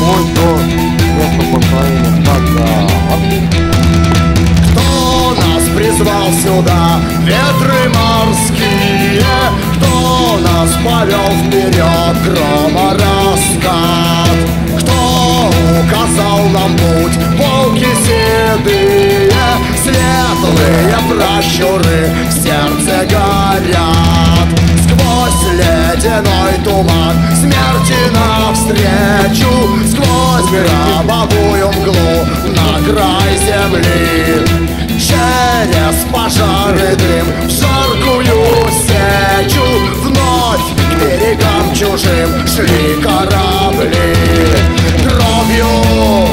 вплоть до места построения стада. Кто нас призвал сюда, ветры морские? Кто нас повел вперед, грома раскат? Кто указал нам путь, волки седые? Светлые пращуры в сердце горят. Сквозь ледяной туман смерти навстречу, сквозь гробовую мглу на край земли. Через пожары дым в жаркую сечу, вновь к берегам чужим шли корабли. Кровью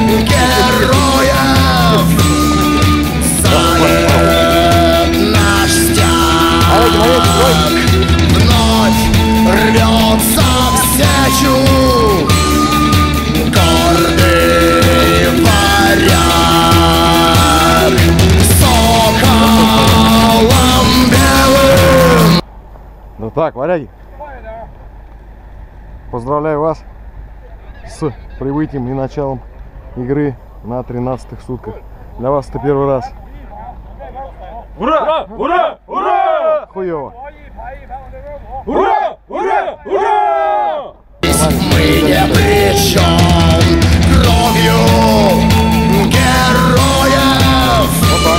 героев залит наш стяг. Вновь рвется в сечу гордый варяг. Ну так, варяги, поздравляю вас с прибытием и началом игры на 13-х сутках. Для вас это первый раз. Ура! Ура! Ура! Хуёво. Ура! Ура! Ура! Мы не при чем. Кровью героев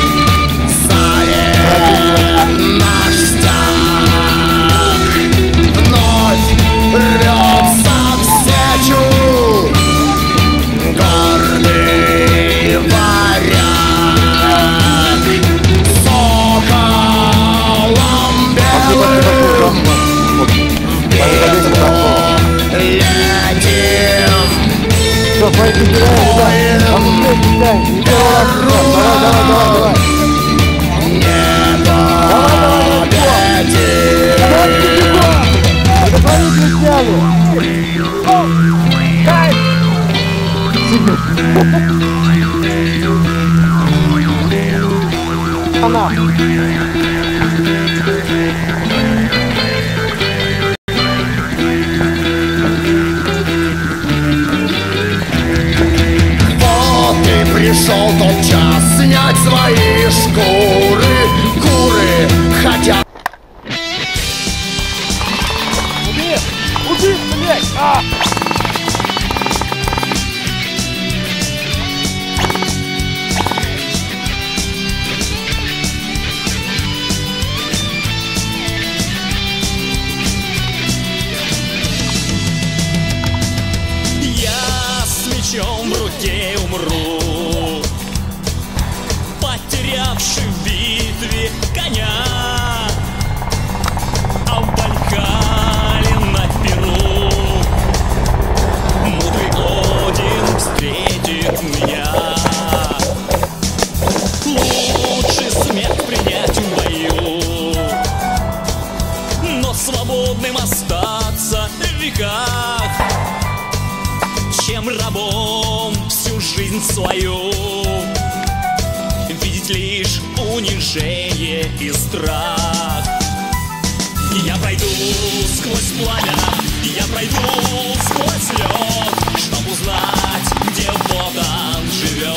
залит наш стяг. Вновь рвется в сечу гордый варяг. Соколом белым в битву летим. Все, пойди, давай. Пришел тот час снять свои шкуры. Куры хотят. Убей, блядь! А! Я с мечом в руке умру, потерявший в битве коня, а в Вальхалле на Перу мудрый Один встретит меня. Лучше смерть принять в бою, но свободным остаться в веках, чем рабом всю жизнь свою видеть лишь унижение и страх. Я пройду сквозь пламя, я пройду сквозь лед, чтоб узнать, где вот он живет.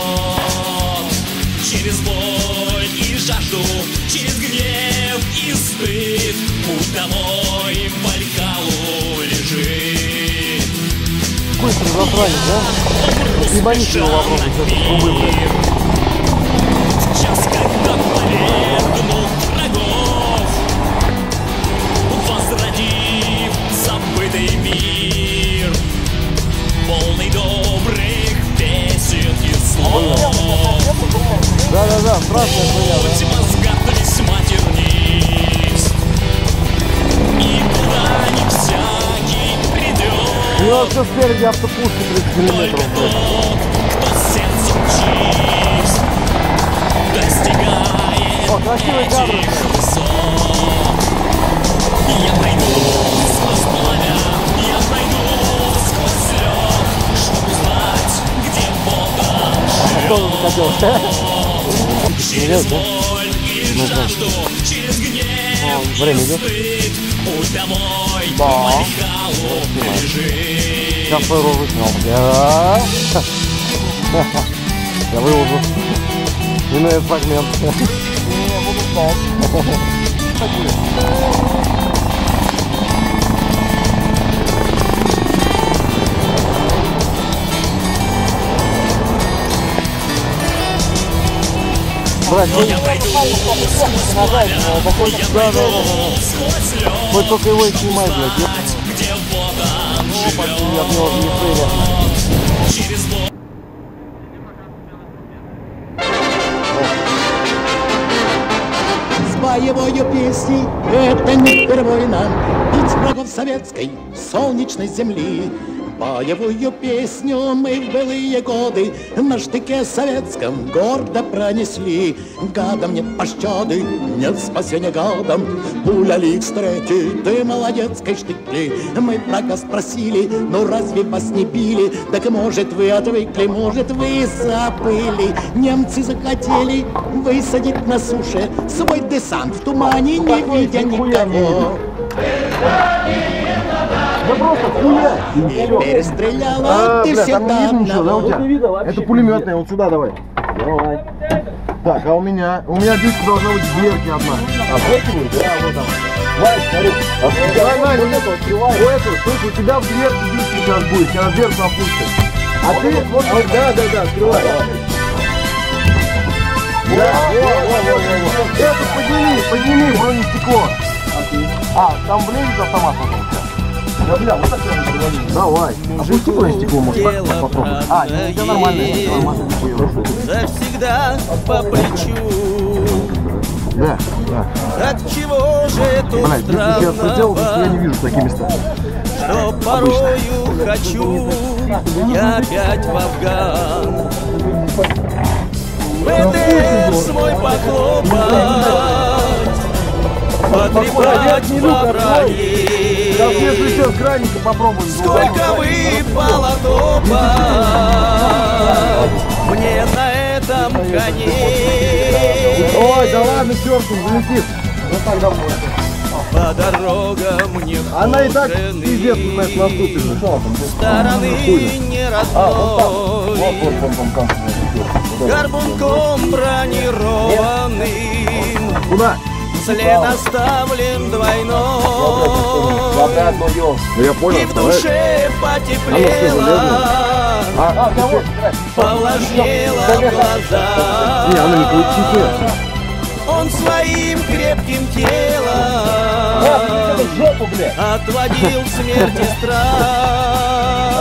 Через боль и жажду, через гнев и стыд путь домой в Вальхаллу лежит. Какой ты засранец, да? Ебанись его попробуй с этой трубы, блядь. В час, когда повергну врагов, возродив забытый мир, полный добрых песен и слов. Да-да-да, страшная хуйня, да? Будь мозгат весьма тернист, и куда не всякий придет. У него все спереди автопушки 30 миллиметров. Только тот, кто сердцем чист, достигает этих высот. Я пройду сквозь пламя, я пройду сквозь лед, чтобы узнать, где Бог живет. Через боль и жажду, через гнев время и идет? стыд, путь домой в Да. Вальхаллу лежит. Сейчас свою рожу снял. Я выложу. И на этот фрагмент. Брать, Я пойду сквозь поля, я пойду сквозь лед. хоть только его и снимай, блядь. Где Богом живет. Я от него не целя. Через Бога. С боевою песней это не впервой нам бить врагов советской солнечной земли. Боевую песню мы в былые годы на штыке советском гордо пронесли. Гадам нет пощады, нет спасения гадам. Пуля ли встретит, ты молодец, штыки. Мы врага спросили, ну разве вас не били? Так может вы отвыкли, может вы забыли. Немцы захотели высадить на суше свой десант в тумане, не видя никого. Да просто хуя! Перестреляла ты Бля, все там не до видно ничего, да, у одного. тебя? Это пулеметная, вот сюда давай. Давай. Так, а у меня дичка должна быть в дверке одна. А дверки будет? Да, вот там. Давай, смотри. Давай, вот это открывай. У этого, слышь, у тебя в дверке дичка сейчас будет, сейчас дверцу опустят. А ты, вот, да, открывай. Да, вот. Это подними, бронестекло. А, там влезет автомат потом. Да, бля, вот так я говорю. Давай. Опусти бронестекло, может, так попробуй. А, у тебя нормально. Завсегда по плечу. Да. От чего же это Блядь, если я это сделал, то я не вижу такие места. что порою хочу я опять в Афган. ВТР свой похлопать, потрепать по броне. Сейчас, если что, с граника попробуем. Сколько выпало топа мне на этом коне. Ой, да ладно, чертом, залетит. Вот тогда будет. По дорогам не Она и так пиздец, знаешь, наступит. стороны не родной. Горбунком бронированным Куда? след оставлен двойной. Я понял, И в душе потеплело, повлажнело в глазах. Не, она не крутится. Он своим крепким телом отводил смерти страх.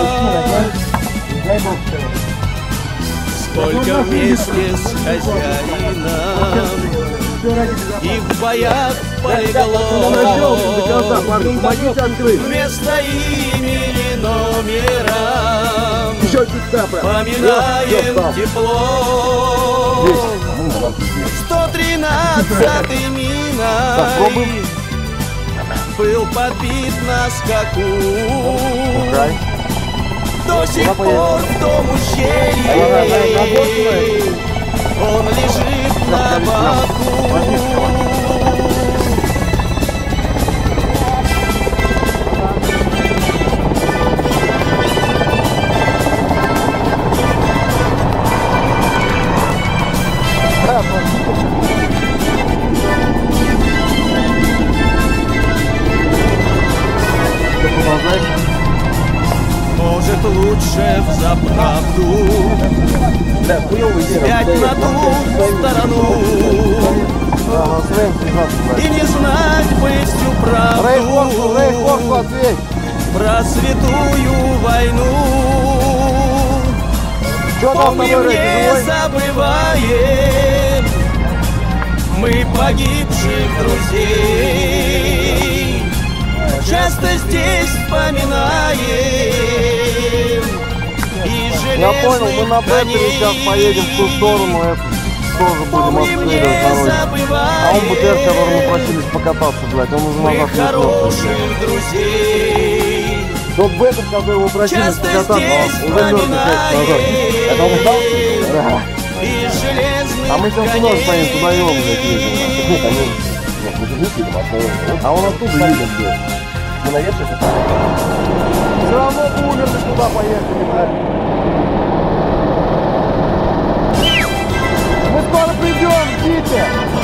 Сколько вместе с хозяином их в боях полегло, вместо имени номера поминаем тепло. 113-й миной был подбит на скаку. До сих пор в том ущелье он лежит на боку. Может, лучше взаправду спять на ту сторону и не знать бы всю правду про святую войну. Помним, не забываем мы погибших друзей. Часто здесь вспоминаем и Я понял, мы на железных Беттере сейчас поедем в ту сторону, это тоже будем обстреливать дороги. А он БТР, который мы просились покататься, блядь, он уже мы назад не хороших друзей. Тот Беттер, который его просились Часто покататься, он здесь уже мертвый назад. Это он устал? Да. И железных А мы сейчас туда стоим, туда его, блядь, едем. Нет, мы же не видим, а он оттуда едем, блядь. Мы наверх это. Все равно бы умерли, куда поехали, блядь. Мы скоро придем, ждите.